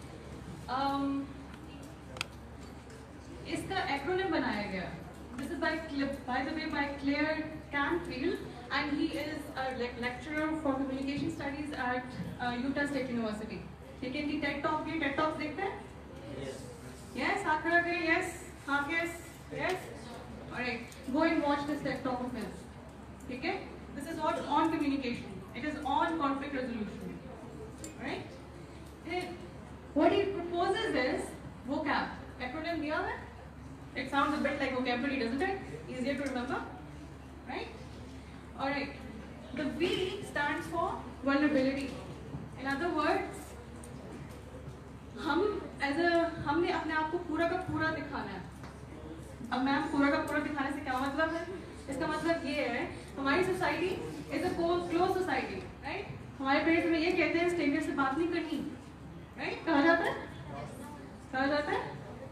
इसका एक्रोनिम बनाया गया। This is by by the way by Claire Canfield, and he is a lecturer for communication studies at uh, Utah State University. ठीक है, इनकी TED Talk की TED Talks देखते हैं? Yes. Yes, हाथ खड़ा करें। Yes, हाँ, yes, yes. Alright, go and watch this TED Talk of his. ठीक है? This is what on communication. It is on conflict resolution. Alright? Then what he proposes is vocab. Acronym दिया है? It sounds a bit like vocabulary, doesn't it? Easier to remember, right? All right. The V stands for vulnerability. In other words, हम as a हमने अपने आप को पूरा का पूरा दिखाना है। अब मैम पूरा का पूरा दिखाने से क्या मतलब है? इसका मतलब ये है, हमारी society is a close society, right? हमारे पेरेंट्स में ये कहते हैं स्ट्रेंजर से बात नहीं करनी, राइट? कहा जाता है, कहा जाता है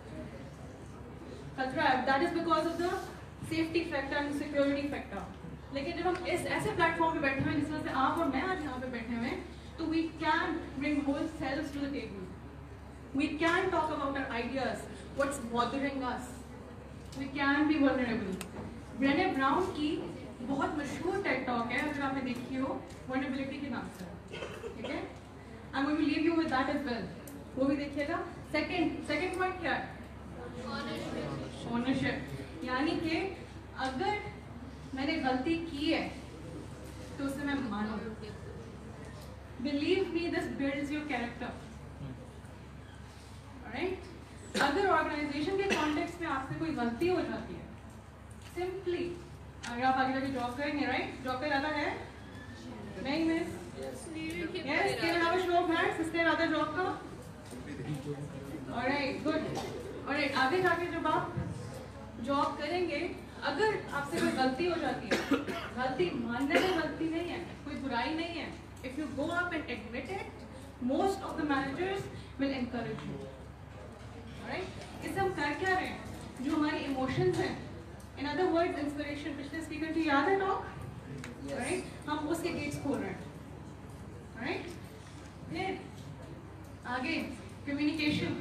that is because of the safety factor and security factor. लेकिन जब हम इस ऐसे प्लेटफॉर्म पे बैठे हुए हैं जिस तरह से आप और मैं आज यहाँ पे बैठे हुए हैं, तो we can bring whole selves to the table. We can talk about our ideas, what's bothering us. We can be vulnerable. Brene Brown की बहुत मशहूर टेड टॉक है, अगर आपने देखी हो, vulnerability के नाम से, ठीक है? I'm going to leave you with that as well. वो भी देखिएगा। Second, second point क्या है? Ownership. यानी कि अगर मैंने गलती की है तो उसे मैं मानूं। Believe me, this builds your character. Alright? अगर ऑर्गेनाइजेशन के कॉन्टेक्स्ट में आपसे कोई गलती हो जाती है, सिंपली अगर आप आगे जाके जॉब करेंगे, राइट? जॉब का इरादा है? नहीं miss? Yes, can I have a show of hands? किसका इरादा जॉब का? Alright, good. Alright, आगे जाके जब आप जॉब करेंगे, अगर आपसे कोई गलती हो जाती है, गलती मानने में गलती नहीं है, कोई बुराई नहीं है, if you go up and admit it, most of the managers will encourage you. Alright? इससे हम कर क्या रहे हैं? जो हमारी इमोशंस हैं, in other words, inspiration, पिछले स्पीकर की याद है टॉक? Alright? हम उसके गेट्स खोल रहे हैं. Alright? फिर आगे कम्युनिकेशन.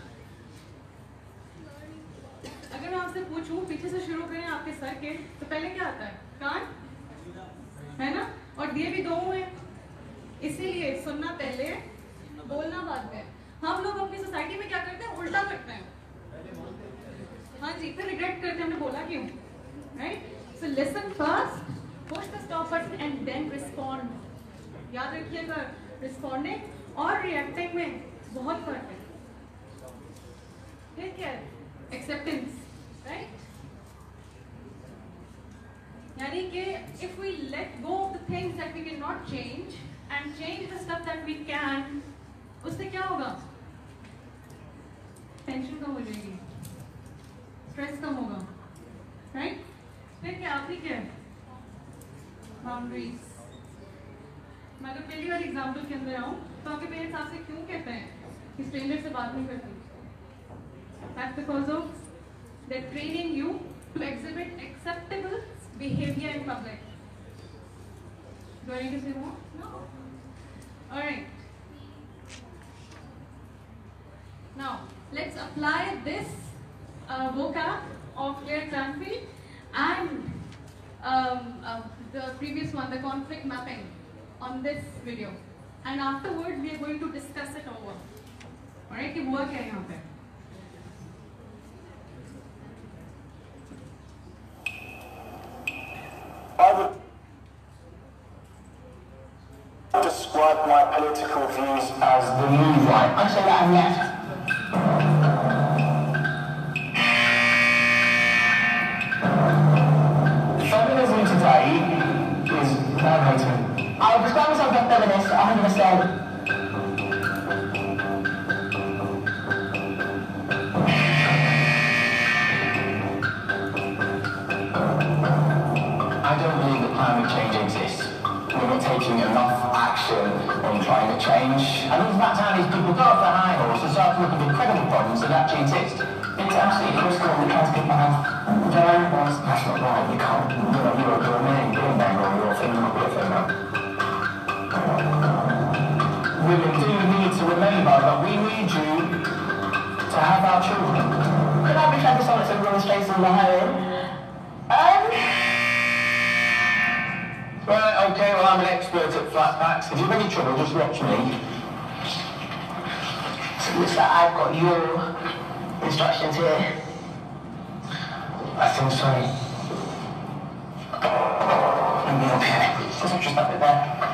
अगर मैं आपसे पूछूं, पीछे से शुरू करें आपके सर के, तो पहले क्या आता है? कान, है ना? और दिए भी दो हैं, इसीलिए सुनना पहले, बोलना बाद में. हम लोग अपनी सोसाइटी में क्या करते हैं? उल्टा करते हैं. हाँ जी, फिर रिग्रेट करते हैं हमने बोला क्यों. right? So listen first, push the stop button and then respond. याद रखिएगा, responding और reacting में बहुत फर्क है. ये क्या है? Acceptance, right? यानी कि if we let go of the things that we cannot change and change the stuff that we can, उससे क्या होगा? टेंशन कम हो जाएगी, स्ट्रेस कम होगा, राइट? फिर क्या आती क्या है? बाउंड्रीज. मैं अगर पहली बार एग्जाम्पल के अंदर आऊँ तो आपके पेरेंट्स आपसे क्यों कहते हैं कि स्ट्रेंजर से बात नहीं करती? That's because of they're training you to exhibit acceptable behavior in public. Do I need to say more? No. All right. Now let's apply this uh, vocab of clear conflict and um, uh, the previous one, the conflict mapping, on this video. And afterwards we are going to discuss it over. All right? कि हुआ क्या है यहाँ पे? I would describe my political views as the new right. I'd say that I'm left. Feminism today is man-hating. I would describe myself as a feminist, one hundred percent. I don't believe that climate change exists. We're not taking enough action on climate change. And all that time is people go off their high horse and start looking for credible problems that actually exist. It's absolutely critical that trans people have their own voice. That's not right. You can't, you know, you're a man, you're a man, or you're a female, you're a female. Women do need to remember that we need you to have our children. Could I be trying to solve some real straight in the home? Um... Right, okay, well I'm an expert at flat packs. If you've any trouble, just watch me. So it looks like I've got your instructions here. I think so. Okay, let's just that bit there.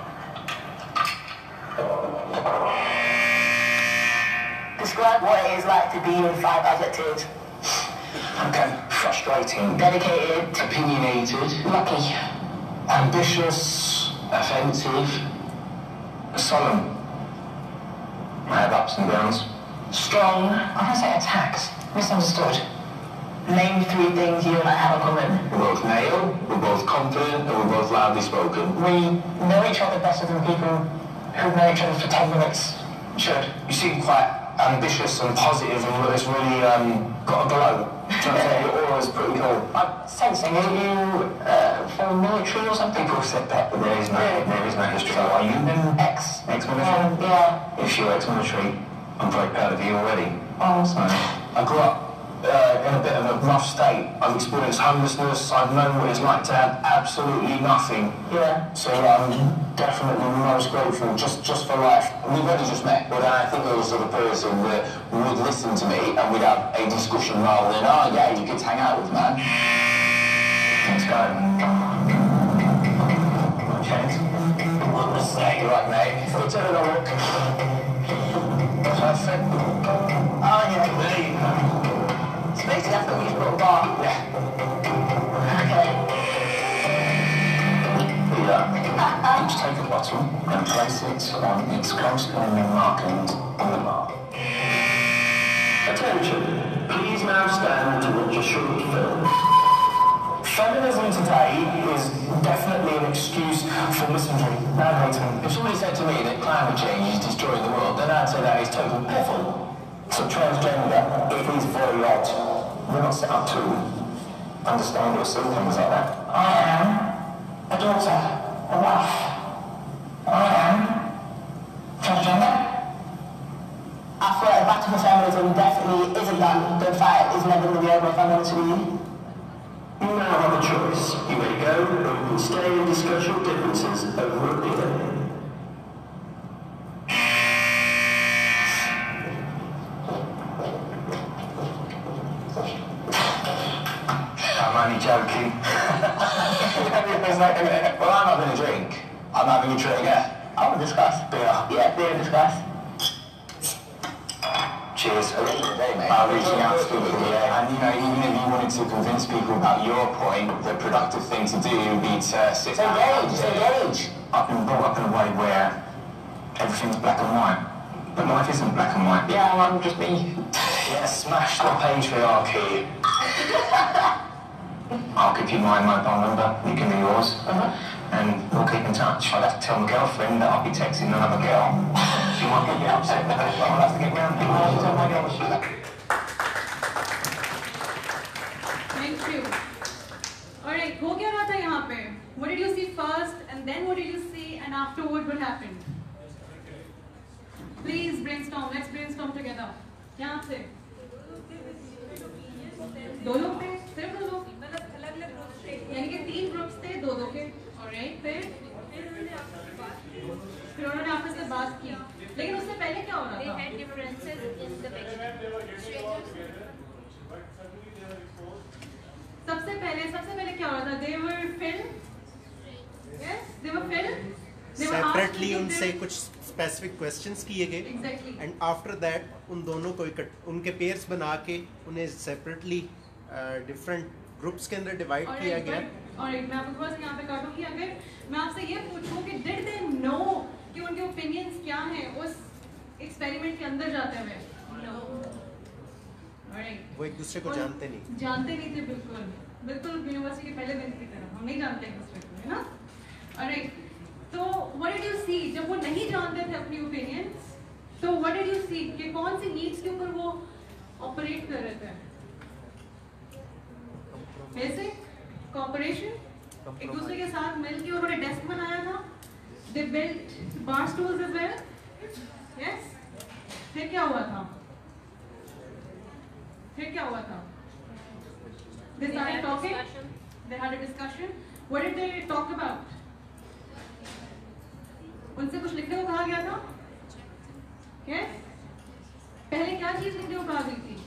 Describe what it is like to be in five adjectives. Okay, frustrating. Dedicated. Opinionated. Lucky. Ambitious, offensive, solemn. I have ups and downs. Strong, I can say attacks, misunderstood. Name three things you and I have in common. We're both male, we're both confident, and we're both loudly spoken. We know each other better than people who know each other for ten minutes should. You seem quite ambitious and positive, and it's really um, got a glow. Your aura's pretty cool. I'm sensing, are you uh, from military or something? People said that, but there is no, yeah. there is no history. So are you then ex, ex-military? Um, yeah. If you're ex-military, I'm very proud of you already. Oh, so, I grew up uh, in a bit of a rough state. I've experienced homelessness. I've known what it's like to have absolutely nothing. Yeah. So I'm definitely most grateful just, just for life. We've only just met, but I think you're the sort of person that would listen to me and we'd have a discussion rather than, oh yeah, you could hang out with, man. Let's go. Okay. What the say? You're right, mate. We'll turn it on. Perfect. Oh yeah, there you go. So basically that's what we just put a bar. Yeah. Okay. Each take a bottle and place it on its corresponding markings on the bar. Attention, please now stand to watch a short film. Feminism today is definitely an excuse for misandry, man-hating. If somebody said to me that climate change is destroying the world, then I'd say that is total piffle. So transgender, it is very odd. We're not set up to understand or see things like that. I am a daughter, a wife. I am transgender. I feel like the battle for feminism definitely isn't done. The fight is never going to be over if I'm honest with you. You now have a choice. You may go, or you can stay and discuss your differences over a beer. I might need joking. It's like, well, I'm having a drink. I'm having a drink. Yeah. I want to discuss. Beer. Yeah, beer discuss. Cheers. At the end of the day, mate, about reaching out to people, yeah. And you know, even if you wanted to convince people about your point, the productive thing to do would be to sit down. Engage, engage. I've been brought up in a way where everything's black and white, but life isn't black and white. Yeah, I'm just me. Yeah, smash the patriarchy. I'll give you my mobile number, you give me yours, uh-huh. and we'll keep in touch. I'll have to tell my girlfriend that I'll be texting another girl. She might get upset with her, but I'll have to get round to her. Tell my girl she's like... Thank you. Alright, हो क्या रहा था यहाँ पे? What did you see first, and then what did you see, and afterward what happened? Please brainstorm, let's brainstorm together. यहाँ से दो लोग थे, सिर्फ दो लोग, मतलब अलग-अलग ग्रुप्स थे, यानी कि तीन ग्रुप्स थे, दो दो के, ऑलराइट, फिर फिर उन्होंने आपस में बात की, लेकिन उससे पहले क्या हो रहा था? They had differences in the picture. सबसे पहले सबसे पहले क्या हो रहा था? They were filmed, yes, they were filmed. Separately उनसे कुछ specific questions किए गए, exactly. and after that उन दोनों को उनके pairs बना के उन्हें separately uh, different groups के अंदर divide right, किया गया. और एक मैं आपको बस यहाँ पे काटूँगी, अगर मैं आपसे ये पूछूँ कि did they know कि उनके opinions क्या हैं उस experiment के अंदर जाते हुए? No. Alright. वो एक दूसरे को जानते नहीं. जानते नहीं थे बिल्कुल, बिल्कुल यूनिवर्सिटी के पहले दिन की तरह, हम नहीं जानते एक दूसरे को, है ना? Alright. तो what did you see? जब वो नहीं जानते थे अपनी opinions, तो what did you see? कि कौन सी needs के ऊपर वो operate कर रहे थे? Basic cooperation, एक दूसरे के साथ मिलके उन्होंने desk बनाया था, they built bar stools as well, yes? फिर क्या हुआ था? फिर क्या हुआ था? They started talking. They had a discussion. What did they talk about? उनसे कुछ लिखने को कहा गया था? Yes? पहले क्या चीज लिखने को कहा गई थी?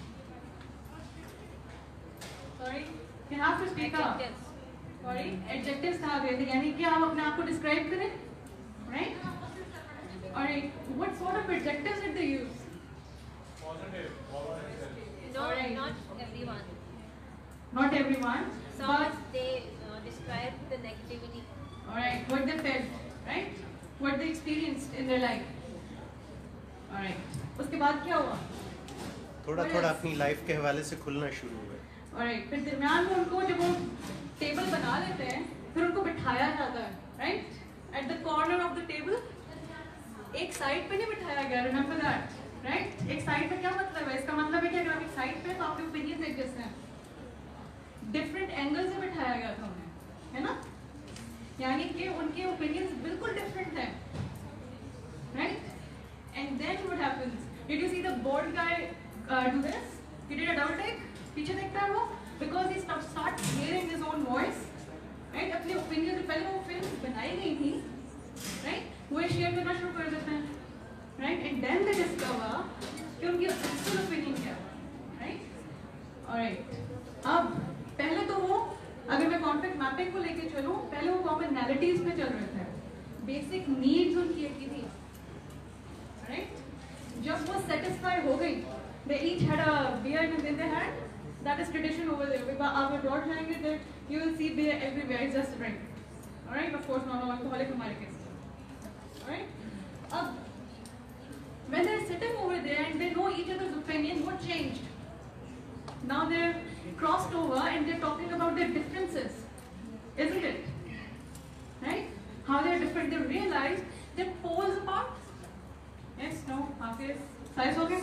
Sorry, you have to speak up. Sorry, adjectives कहा गए थे, यानी कि आप अपने आप को describe करें, right? Alright, what sort of adjectives did they use? Positive. No, Alright. not everyone. Not everyone, Some but they uh, describe the negativity. alright, what they felt, right? What they experienced in their life. Alright. उसके बाद क्या हुआ? थोड़ा थोड़ा अपनी life के हवाले से खुलना शुरू हुआ. Alright. फिर दरम्यान में उनको जब वो टेबल बना लेते हैं, फिर उनको बिठाया जाता है, right? At the corner of the table. एक साइड पे नहीं बिठाया गया, remember that, right? एक साइड पे क्या मतलब है? इसका मतलब है कि अगर आप एक साइड पे तो आपके ओपिनियंस एक जैसे हैं. Different angles से बिठाया गया था उन्हें, है ना? यानी कि उनके opinions बिल्कुल different हैं, right? And then what happens? Did you see the board guy uh, do this? He did a double take. पीछे देखता है वो, because he starts hearing his own voice, right? अपने opinion से पहले वो film बनाई गई थी, right? वो share करना शुरू कर देते हैं, right? And then they discover कि उनकी actual opinion क्या है, right? Alright. अब पहले तो वो, अगर मैं कॉन्फ्लिक्ट मैपिंग को लेके चलूं, पहले वो कॉमनैलिटीज पे चल रहे थे, बेसिक नीड्स उनकी एक ही थी, राइट? जब वो सेटिस्फाई हो गई, they each had a beer in their hand. That is tradition over there. If आप abroad जाएंगे, there you will see beer everywhere. It's just a drink, alright? Of course, non-alcoholic हमारे case, alright? अब when they're sitting over there and they know each other's opinion, what changed? Now they're crossed over and they're talking about their differences, isn't it? Right? How they're different. They realize they're poles apart. Yes, no, Hafiz? Size okay?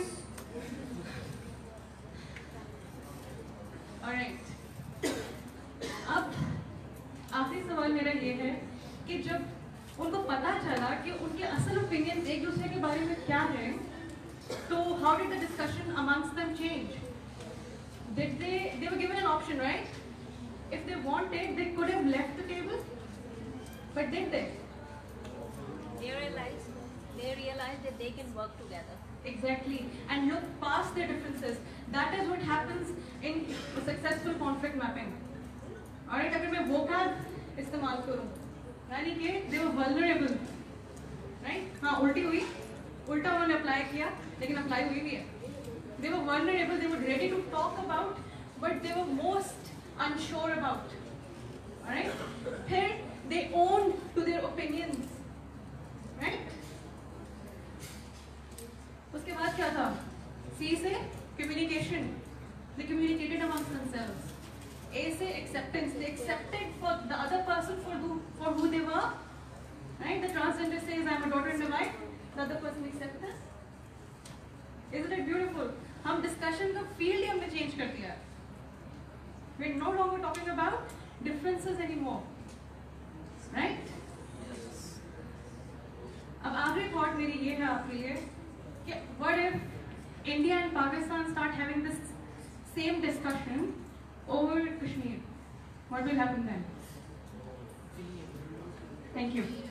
Alright. अब आखिरी सवाल मेरा ये है कि जब उनको पता चला कि उनके असल ओपिनियंस एक दूसरे के बारे में क्या है, तो how did the discussion amongst them change? Did they, they were given an option, right? If they wanted, they could have left the table. But did they? They realized, they realized that they can work together. Exactly. And look past their differences. That is what happens in successful conflict mapping. इस्तेमाल करूं, यानी कि they were vulnerable, right? हाँ उल्टी हुई, उल्टा उन्होंने apply किया, लेकिन अप्लाई हुई भी है. They were vulnerable, they were ready to talk about, but they were most unsure about. Alright? फिर they owned to their opinions. Right? उसके बाद क्या था? C से communication. They communicated amongst themselves. A से acceptance. They accepted for the other person for who, for who they were. Right? The transgender says, I'm a daughter in the wife. The other person accepts this. Isn't it beautiful? हम discussion का field ही हमने change कर दिया. We're no longer talking about differences anymore. Right? अब आखिरी thought मेरी ये है आपके लिए कि what if India and Pakistan start having this same discussion over Kashmir? What will happen then? Thank you.